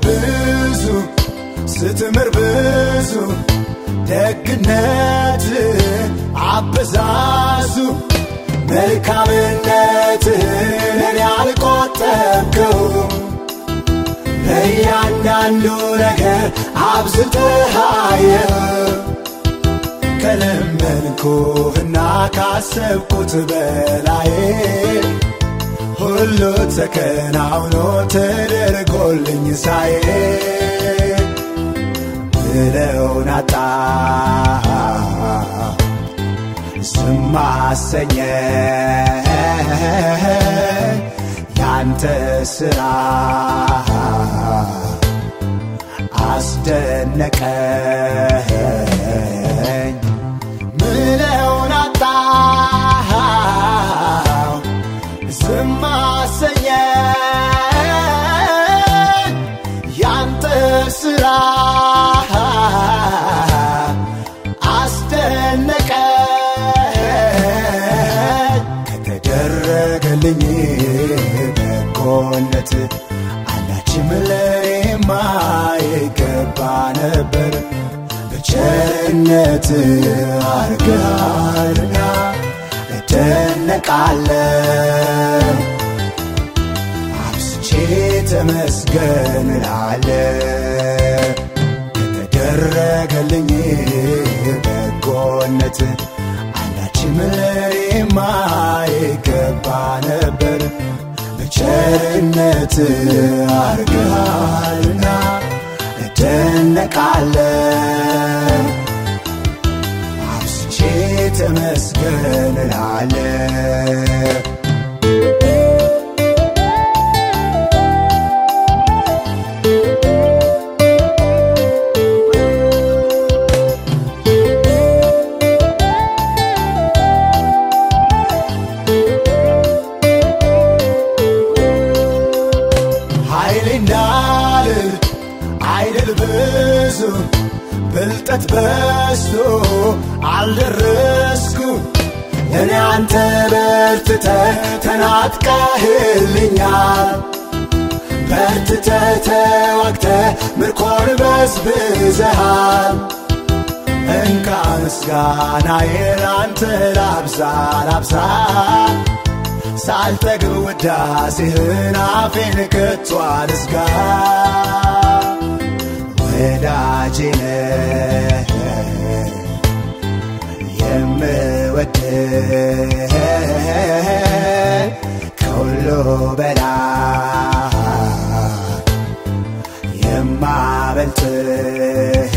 ብዙ ስትምር ብዙ ደግነት አበዛዙ መልካምነትን ያልቆጠብከው በእያንዳንዱ ነገር አብዝተሃየው ከለመንኩህና ካሰብኩት በላይ ሁሉ ተከናውኖ ተደርጎልኝ ሳይ ምለውን አጣ ዝም አሰኘኝ ያንተ ሥራ አስደነቀኝ ምለውን አጣ ዝም አሰኘኝ ያንተ ሥራ አስደነቀኝ ከተደረገልኝ በጎነት አንዳችም ለኔማ ይገባ ነበር በቸርነት አርገሃልና እደነቃለሁ አብዝቼ ተመስገን እላለሁ ከተደረገልኝ በጎነት አንዳችም ለኔማ ይገባ ነበር በቸርነት አርገሃልና እደነቃለሁ አብዝቼ ተመስገን እላለሁ አይደል ብዙ ብልጠት በዝቶ አልደረስኩ ለኔ አንተ በርትተህ ተናጥቀህልኛል በርትተህ ተዋግተህ ምርኮን በዝብዘሃል እንካ ምስጋናዬን አንተ ላብዛ ላብዛ ሳልጠግብ ውዳሴህን አፌን ከቶ አልዝጋ ወዳጄ ነህ የምወድህ ከሁሉ በላይ የማበልጥህ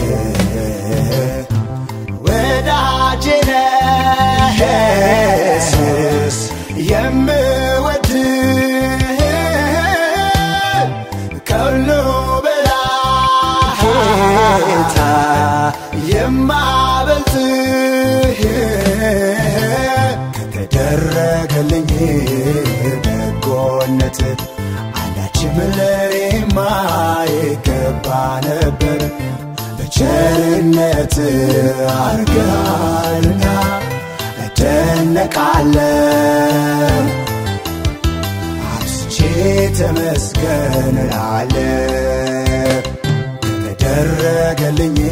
ወዳጄ ነህ የምወድህ ከሁሉ ጌታ የማበልጥህ ከተደረገልኝ በጎነት አንዳችም ለኔማ ይገባ ነበር በቸርነት አርገሃልና እደነቃለሁ አብዝቼ ተመስገን እላለሁ ከተደረገልኝ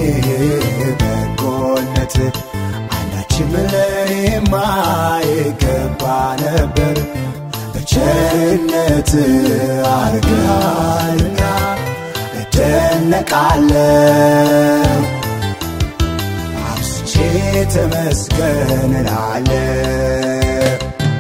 በጎነት አንዳችም ለኔማ ይገባ ነበር በቸርነት አርገሃልና እደነቃለሁ አብዝቼ ተመስገን እላለሁ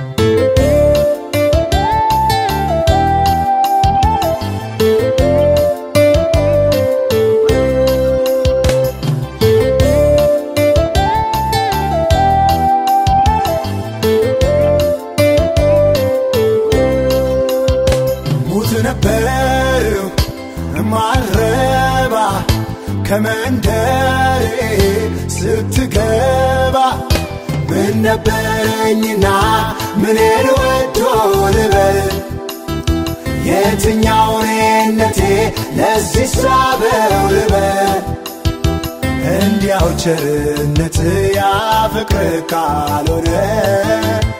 ነበርው ማልረባ ከመንደሬ ስትገባ ምን ነበረኝና ምንን ወዶ ልበል የትኛው ነቴ ለዚህ ሳበው ልበል እንዲያው ቸርነት ያፍቅር ካልሆነ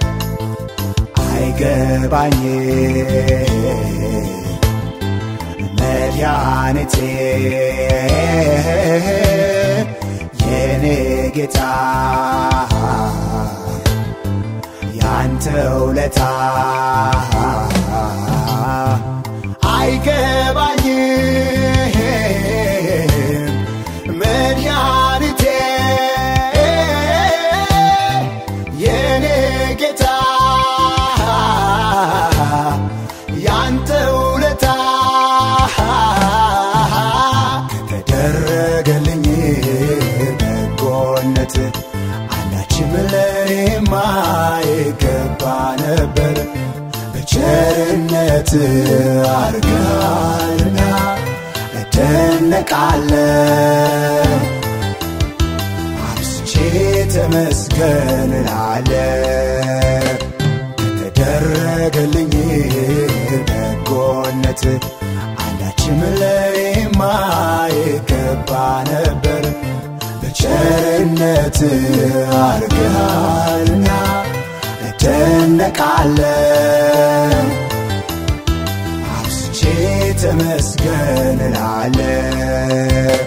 አይገባኝ መድኃኒቴ የኔ ጌታ ያንተ ውለታ አይገባኝም መድኃኒቴ የኔ ጌታ ያንተ ውለታ ከተደረገልኝ በጎነት አንዳችም ለኔማ አይገባ ነበር በቸርነት አርጋልና እደነቃለሁ አብዝቼ ተመስገን እላለሁ ከተደረገልኝ በጎነት አንዳችም ለኔማ አይገባ ነበር በቸርነት አርጋልና እደነቃለሁ አብዝቼ ተመስገን እላለሁ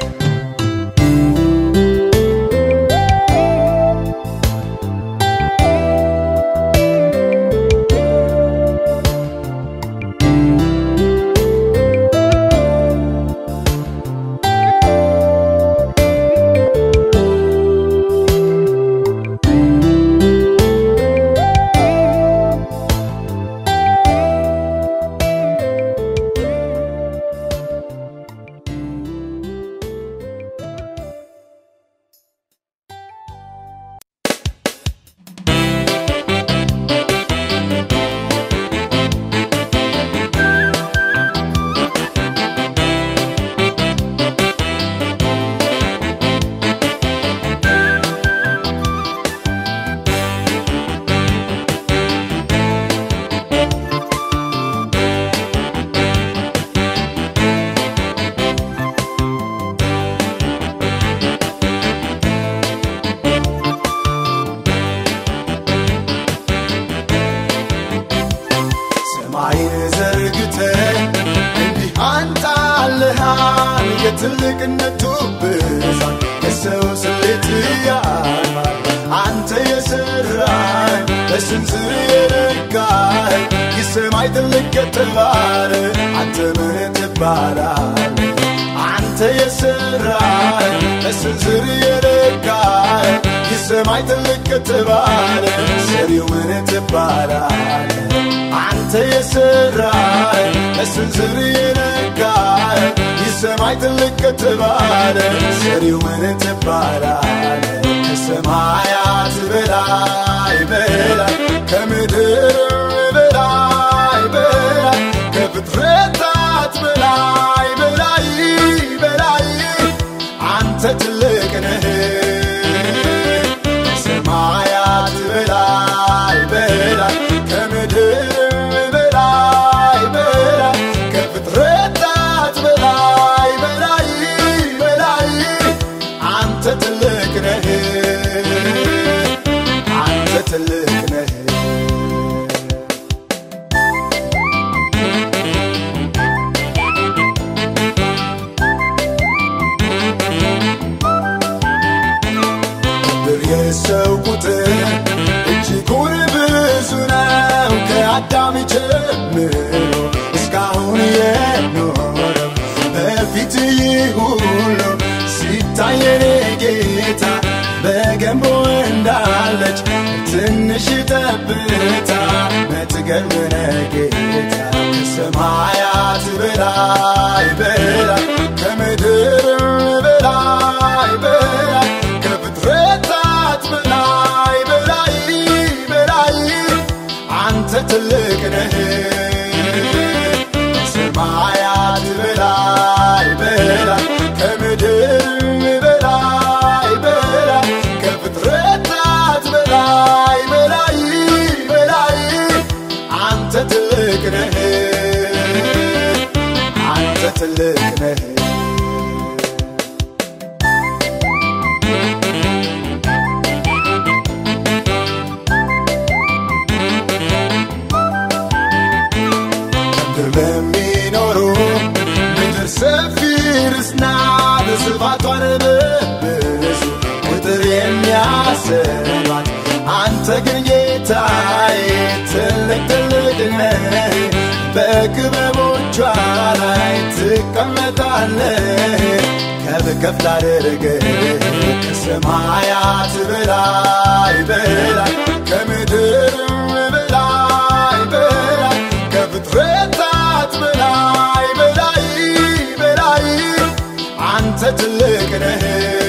የትልቅነቱ ብዛት የሰው ስሌት ያልፋል አንተ የሰራኝ በስንዝር የረጋኝ የሰማይ ትልቅ ከተባለ አንተ ምን ትባላለህ አንተ የሰራኝ በስንዝር የረጋኝ የሰማይ ትልቅ ከተባለ ሰሪው ምን ትባላለህ አንተ የሰራኝ በስንዝር የረጋኝ የሰማይ ትልቅ ከተባለ ሰሪው ምን ትባላለህ ከሰማያት በላይ በላይ ከምድር በላይ በላይ ከፍጥረታት በላይ በላይ በላይ አንተ ትልቅ ነህ ከሰማያት በላይ በላይ ከምድር በላይ በላይ ከፍጥረታት በላይ በላይ በላይ አንተ ትልቅ ነህ አንተ ትልቅ ነህ የሰው ቁጥር እጅጉን ብዙ ነው ከአዳም ጀምሮ እስካሁን የኖረው በፊት ሁሉ ሲታይ የኔ ጌታ በገንቦ እንዳለች ትንሽ ጠብታ መትገርም ነህ ጌታ ከሰማያት በላይ በላይ ከምድር በላይ በላይ ከፍጥረታት በላይ በላይ በላይ አንተ ትልቅ ነህ ከሰማያት በላይ በላይ ከምድር በላይ በላይ ከፍጥረታት በላይ በላይ በላይ አንተ ትልቅ ነህ አንተ ትልቅ ነህ ለሚኖሩ ምን ጌታዬ ትልቅ ትልቅ ነህ በክበቦቿ ላይ ትቀመጣለህ ከፍ ከፍ ላደርግህ ከሰማያት በላይ በላይ ከምድርም በላይ በላይ ከፍጥረታት በላይ በላይ በላይ አንተ ትልቅ ነህ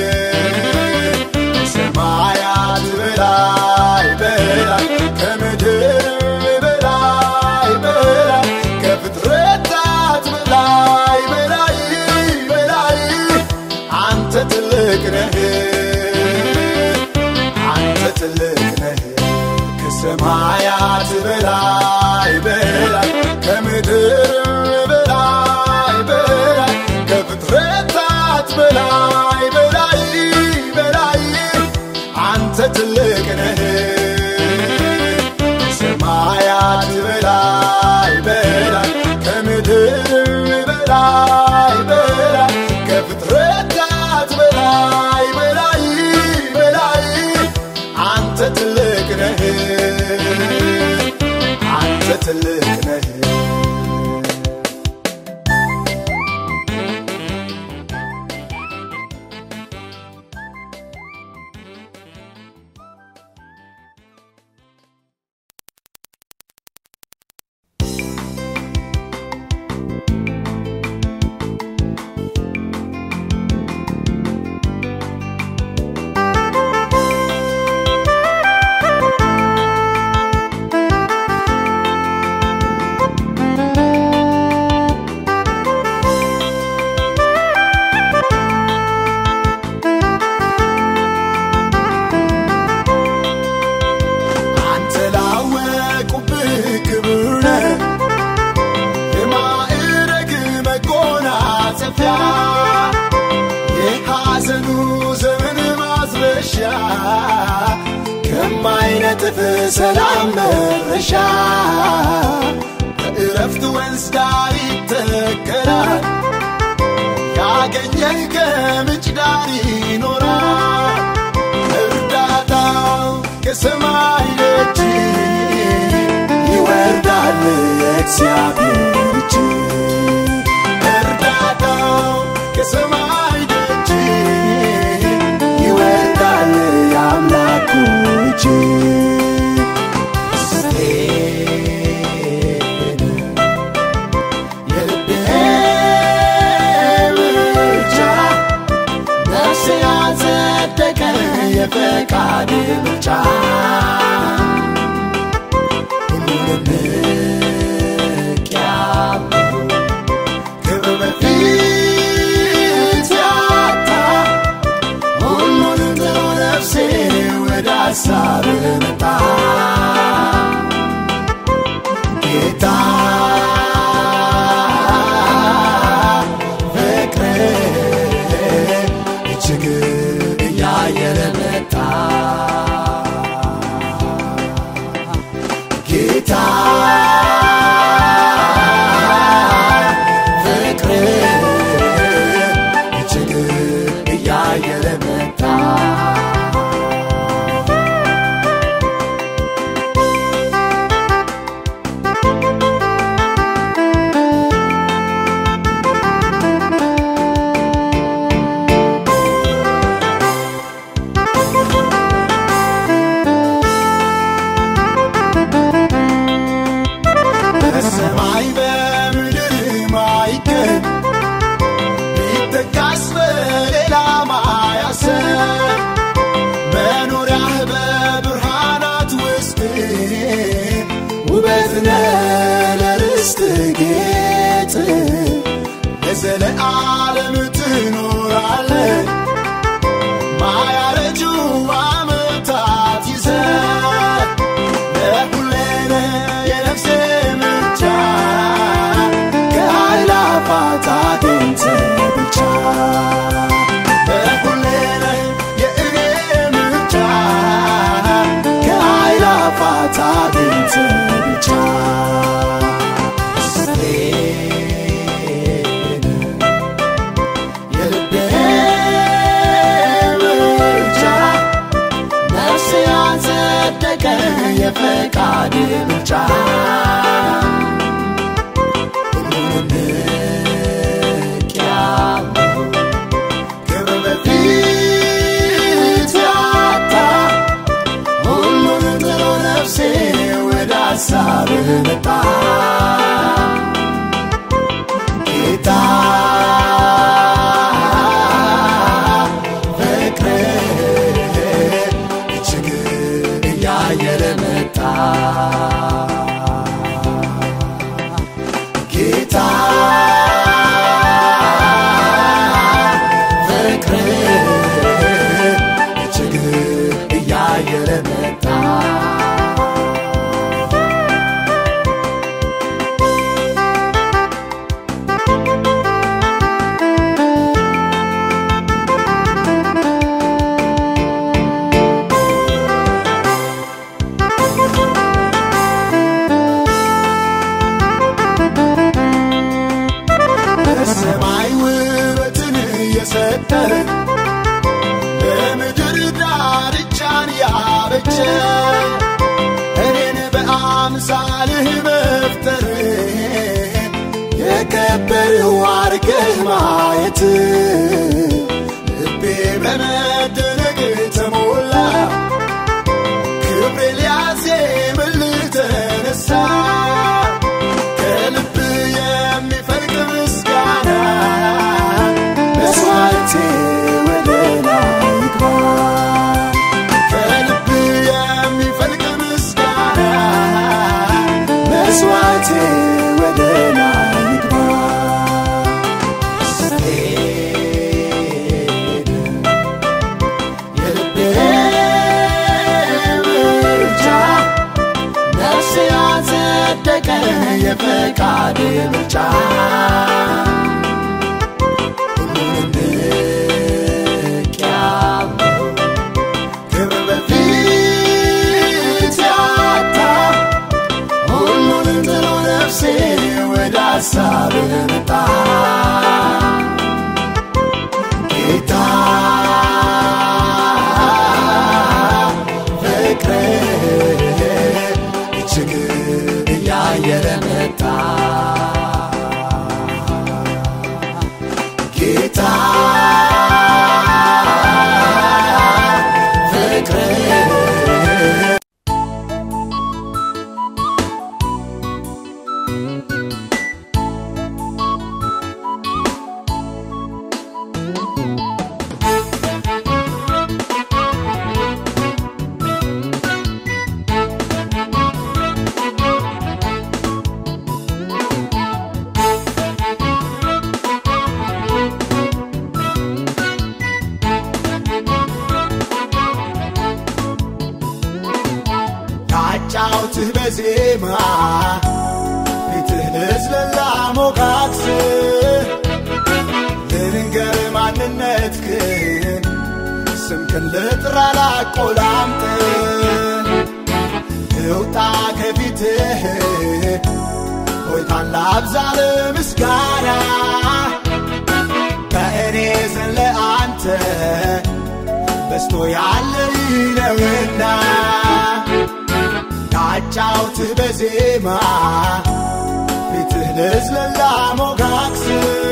ከሰማያት በላይ በላይ ከምድርም በላይ በላይ ከፍጥረታት በላይ በላይ በላይ አንተ ትልቅ ነህ አንተ ትልቅ ነህ ከሰማያት በላይ በላይ ከምድርም በላይ በላይ ከፍጥረታት በላይ በላይ በላይ አንተ ትልቅ ነህ ከሰማያት በላይ በላይ ከምድርም በላይ በላይ ከፍጥረታት በላይ በላይ በላይ አንተ ትልቅ ነህ አንተ ትልቅ ነህ ከማይነጥፍ ሰላም መረሻ በእረፍት ወንዝ ዳር ይተከላል ያገኘህ ከምንጭ ዳር ይኖራል እርዳታው ከሰማይ ደጅ ይወርዳል የእግዚአብሔር እጅ እርዳታው ከሰማይ ደጅ ይወርዳል የአምላኩ እጅ የልቤ ምርጫ ነፍሴ ያጸደቀ የፈቃድ ምርጫ ሁሉንም ንቄአለሁ ክብር በፊት ያጣ ሁሉንም ጥሎ ነፍሴ ወደ ሐሳብ መጣ ጌታ ፍቅርህ እጅግ እያየለ መጣ ጌታ ፍቅርህ እጅግ እያየለ መጣ በሰማይ በምድር ማይገኝ ቢጠቃስ በሌላ ማያሰብ መኖሪያህ በብርሃናት ውስጥ ውበት ነህ ለርስት ጌጥ ለዘለዓለም ትኖራለህ ማያረጁ ዓመታት ይዘህ ለሁሌ ነህ የነፍሴ ምርጫ ከኃይላፋት አግኝተህ ብቻ ለሁሌ ነህ የእኔ ምርጫ ከኃይላፋት አግኝተህ ብቻ የልቤ ምርጫ ነፍሴ ያጸደቀ የፈቃድ ምርጫ Sabta Kita Vekre Chigir ya yeremeta Kita Vekre Chigir ya yeremeta ለምድር ዳርቻን ያበጀ እኔን በአምሳልህ መፍጠር የከበርህ አድርገህ ማየት ልቤ በመደነቅ ተሞላ ክብሬ ሊያዜምልህ ተነሳ ከልብ የሚፈልቅ ምስጋና መስዋዕቴ ወደ ላይ ይግባ ከልብ የሚፈልቅ ምስጋና መስዋዕቴ ወደ ላይ ይግባ የልቤ ምርጫ ነፍሴ ያጸደቀ የፈቃድ ምርጫ Sabta Kita Vekre Chigir ya yeremeta Kita Vekre ጫውትህ በዜማ ፊትህ ለዝለላ ሞጋት ልንገር ማንነትህን ስምክን ልጥራ ላቆላምጥ ልውጣ ከፊትህ ሆይታን ላብዛ ለምስጋና በእኔ ዘንድ ለአንተ በስቶ ያለ ነውና ጫውትህ በዜማ ፊትህ ለዝለላ ሞጋክስ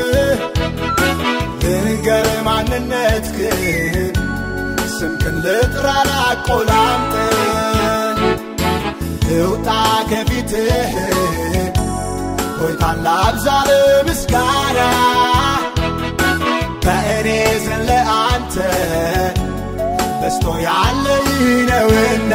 ልንገር ማንነትህን ስምክን ልጥራ ላቆላምጥ ልውጣ ከፊትህ ሆይታን ላብዛ ለምስጋና በእኔ ዘንድ ለአንተ በስቶ ያለ ነውና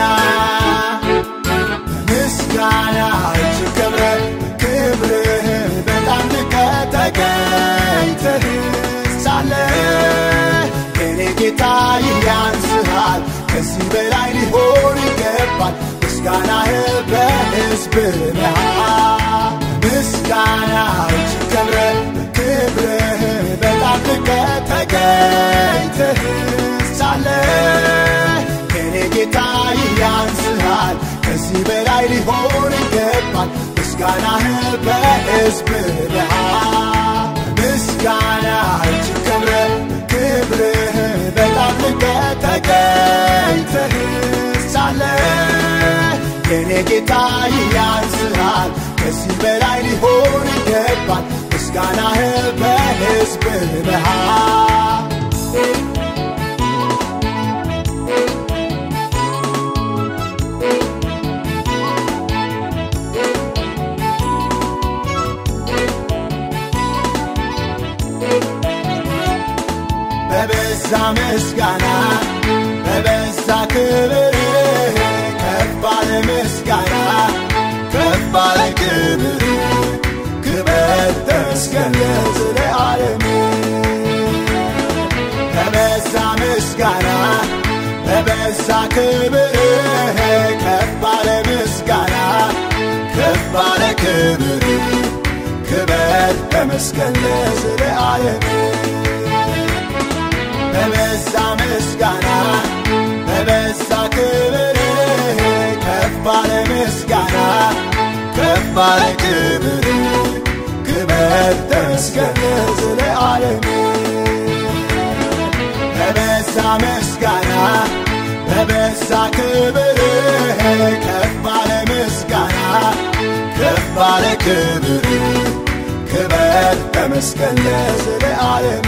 ምስጋና ክብርህ ክብርህ በጣም ከተገኝተህ ሳለ የኔ ጌታ ያንስሃል ከዚህ በላይ ሊሆን ይገባል ምስጋናህ በሕዝብህ መሃል ምስጋና ክብርህ ክብርህ በጣም ከተገኝተህ ሳለ የኔ ጌታ ያንስሃል ከዚህ በላይ ሊሆን ይገባል ምስጋናህ በሕዝብህ መሃል ምስጋና ክብርህ ክብርህ በጣም ከተገኝተህ ሳለ የኔ ጌታ ያንስሃል ከዚህ በላይ ሊሆን ይገባል ምስጋናህ በሕዝብህ መሃል በበዛ ምስጋና በበዛ ክብር ከፍ ባለ ምስጋና ከፍ ባለ ክብር ክብር ተመስገን ለዘለዓለም በበዛ ምስጋና በበዛ ክብር ከፍ ባለ ምስጋና ከፍ ባለ ክብር ክብር ተመስገን ለዘለዓለም በበዛ ምስጋና በበዛ ክብር ከፍ ባለ ምስጋና ከፍ ባለ ክብር ክብር ተመስገን ለዘለዓለም በበዛ ምስጋና በበዛ ክብር ከፍ ባለ ምስጋና ከፍ ባለ ክብር ክብር ተመስገን ለዘለዓለም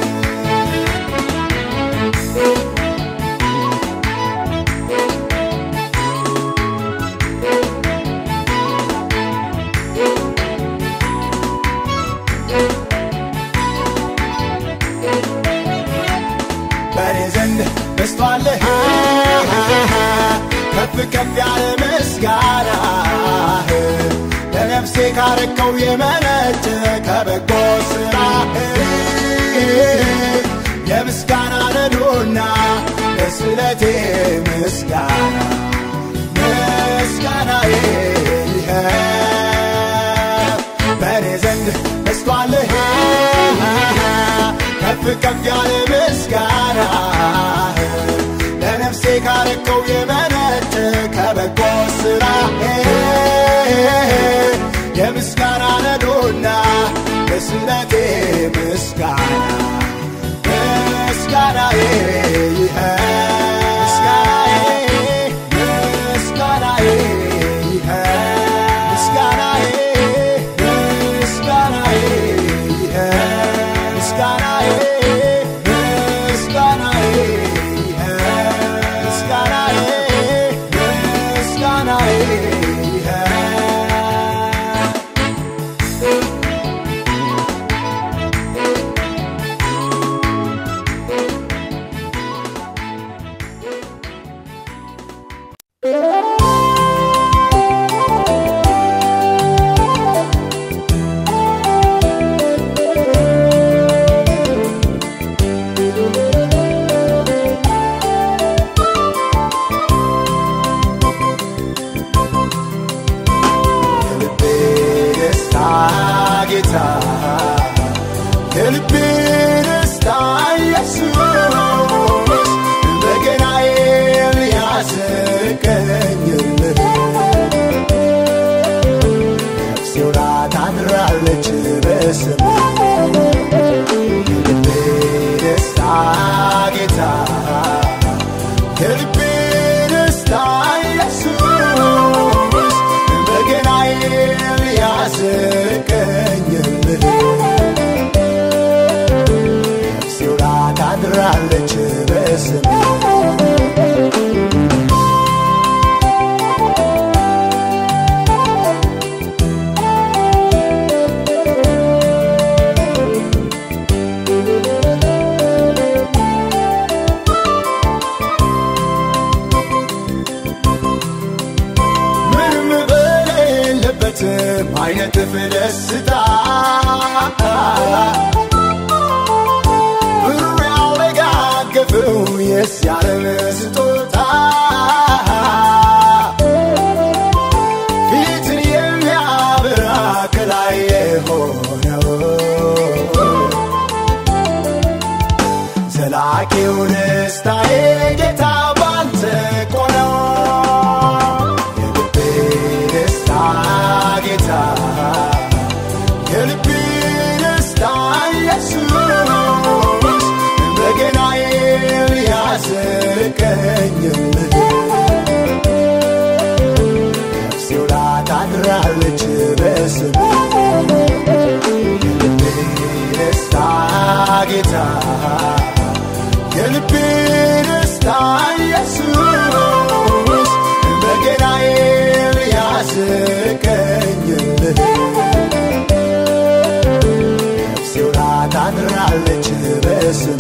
በስቷልህ ከፍ ከፍ ያለ ምስጋና ለነፍሴ ካረከው የመነጨ ከበጎ ሥራህ የምስጋና ነዶና ለስለቴ ምስጋና ምስጋናዬ በኔ ዘንድ በስቷልህ ከፍ ከፍ ያለ ምስጋና ለነፍሴ ካረከው የመነጨ ከበጎ ሥራህ የምስጋና ነዶና ለስለቴ ምስጋና ምስጋናዬ አይነት ፍደስታ ብሩያው ለጋገፈው የስያለም ስጦታ ፊትን የሚያበራ ከላይ የሆነው ዘላቂው ደስታዬ ጌታ ባንተ ቆነው የልቤ ደስታ ጌታ የልቤ ደስታ ኢየሱስ በገናዬ ሊያስቀኝልህ ታድራለች በስሙ ደስታ ጌታ የልቤ ደስታ ኢየሱስ በገናዬ ያስቀኝልህ ነፍሴ ታድራለች በስሙ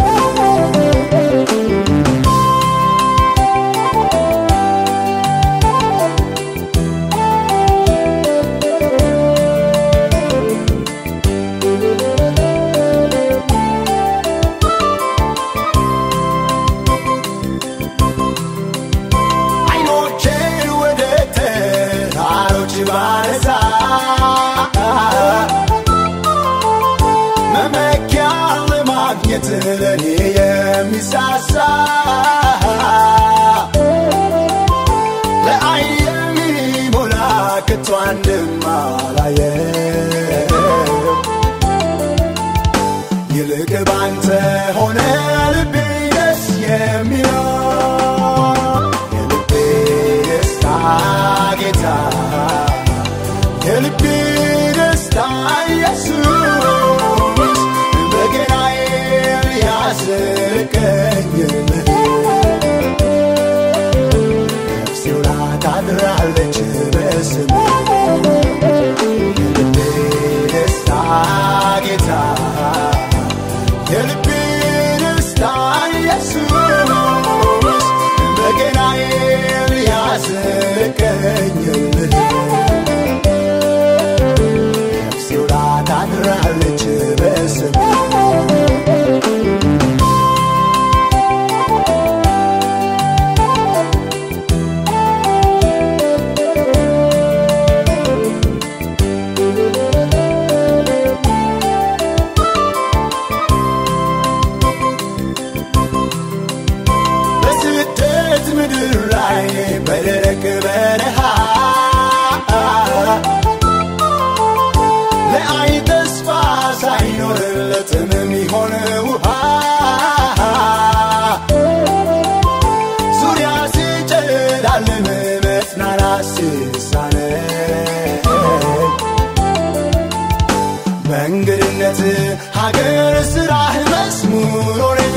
ለኔ የሚሳሳ ለአይን የሚሞላ ከቶ አንድም አላየም ይልቅ ባንተ ሆነ ልቤ ደስ የሚለው የልቤ ደስታ ጌታ የልቤ ደስታ ኢየሱስ በገናዬ ያስቀኝልህ ነፍሴ ታድራለች በስሙ የልቤ ደስታ ጌታ የልቤ ደስታ ኢየሱስ በገናዬ ያስቀኝልህ ነፍሴ ታድራለች በስሙ በደረቅ በረሃ ለአይ ተስፋ ሳይኖርለት የሚሆን ውሃ ዙሪያ ሲጨልም መጽናናት ሲሳነኝ በእንግድነት ሀገር ስራህ መዝሙር ሆነኝ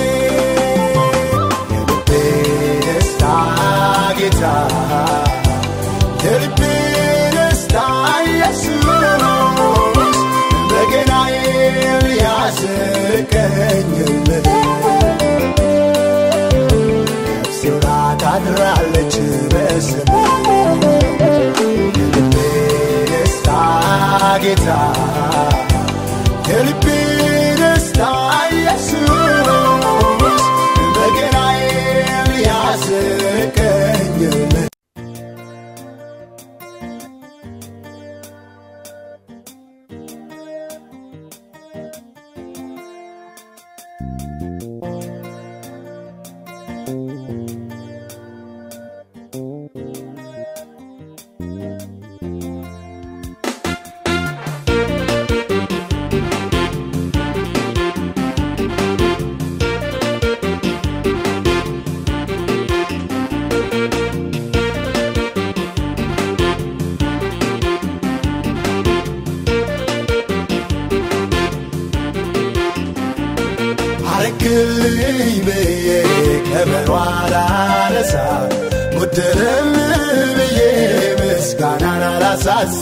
የልቤ ደስታ ጌታ የልቤ ደስታ ኢየሱስ በገናዬ ያስቀኝልህ ነፍሴ ታድራለች በስሙ የልቤ ደስታ ጌታ የልቤ ደስታ ኢየሱስ በገናዬ ያስቀኝልህ አረክልኝ ብዬ ከበሮ አላነሳ ሙድርም ብዬ ምስጋናን አላሳሳ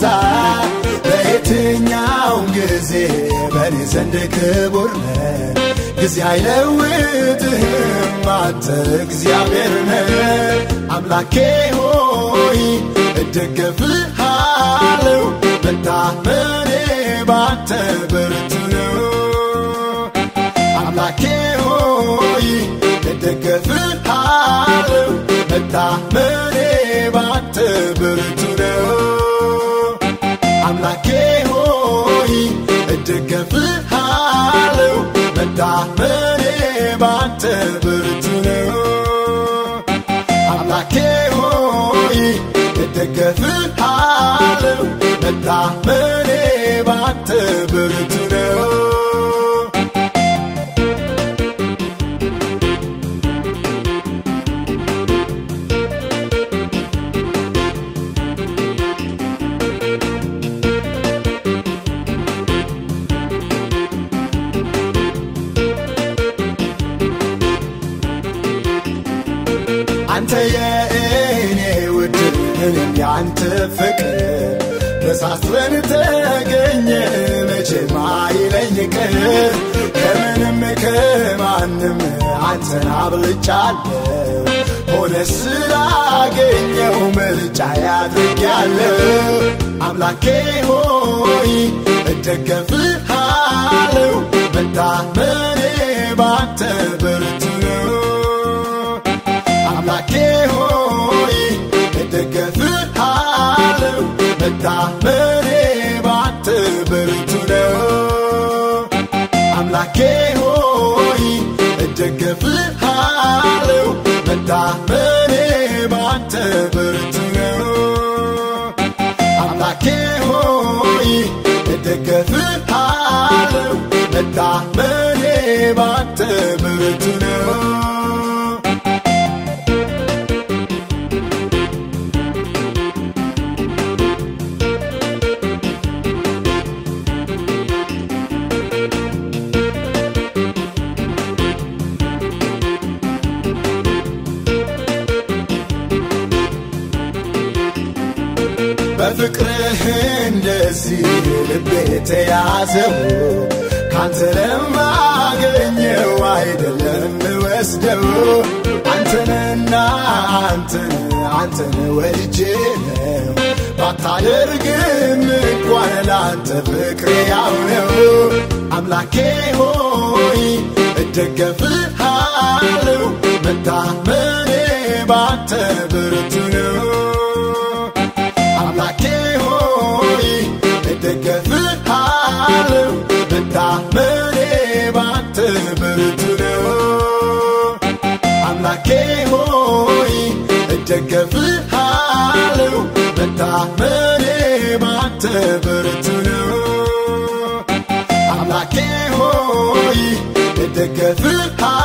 በየትኛውም ጊዜ በኔ ዘንድ ክቡር ነህ ጊዜ አይለውጥህም አንተ እግዚአብሔር ነህ አምላኬ ሆይ እደገፍሃለሁ መታመኔ ባንተ ብርቱ ነው አምላኬ ሆይ እደገፍሃለሁ መታመኔ ባንተ ብርቱ ነው አምላኬ ሆይ እደገፍሃለሁ መታመኔ ባንተ ብርቱ ነው አምላኬ ሆይ እደገፍሃለሁ መታመኔ ባንተ ብርቱ ነው ተሳስረን ተገኘ መቼም አይለኝ ቀር ከምንም ከማንም አንተን አብልጫለሁ ሆነ ስላገኘው ምርጫ ያድርጋለሁ አምላኬ ሆይ እደገፍሃለሁ መታመኔ ባንተ ብርቱ ነው አምላኬ ሆይ እደገፍሃለሁ መታመኔ ባንተ ብርቱ ነው አምላኬ ሆይ እደገፍሃለሁ መታመኔ ባንተ ብርቱ ነው አምላኬ ሆይ እደገፍሃለሁ መታመኔ ባንተ ብርቱ ነው በፍቅርህ እንደዚህ ልቤ ተያዘው ካንተ ለማገኘው አይደለም ወስደው አንተንና አንተን ወልጄ ነው ባታደርግም እንኳን ላንተ ፍቅሬ ያው ነው አምላኬ ሆይ እደገፍሃለሁ መታመኔ ባንተ ብርቱ ነው አምላኬ ሆይ እደገፍሃለሁ መታመኔ ባንተ ብርቱ ነው አምላኬ ሆይ እደገፍሃለሁ መታመኔ ባንተ ብርቱ ነው አምላኬ ሆይ እደገፍሃለሁ